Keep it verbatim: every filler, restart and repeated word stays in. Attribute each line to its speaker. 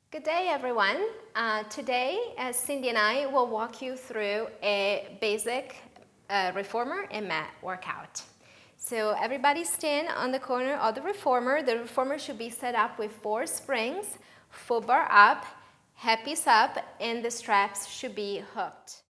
Speaker 1: Good day, everyone. Uh, today, uh, Cindy and I will walk you through a basic uh, reformer and mat workout. So everybody stand on the corner of the reformer. The reformer should be set up with four springs, full bar up, hip is up, and the straps should be hooked.